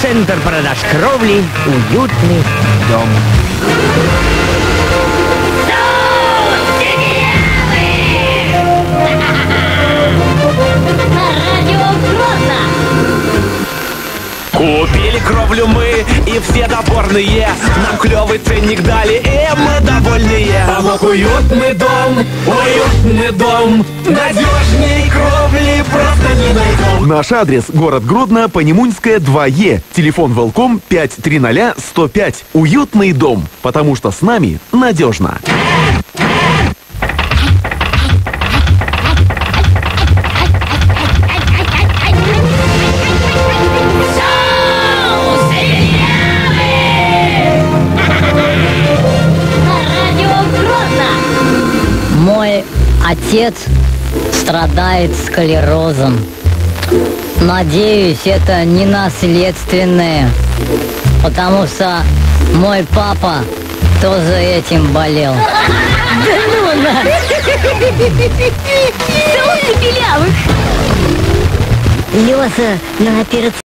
Центр продаж кровли «Уютный дом». Купили кровлю мы, и все довольные. Нам клевый ценник дали, и мы довольные. Помог уютный дом, надежней кровли просто не найдем. Наш адрес: город Гродно, Понемунская, 2Е. Телефон Велком 530-105. Уютный дом, потому что с нами надежно. Мой отец страдает склерозом. Надеюсь, это не наследственное, потому что мой папа тоже этим болел. Да ну на! Да он не белявых! Лёза на операционной.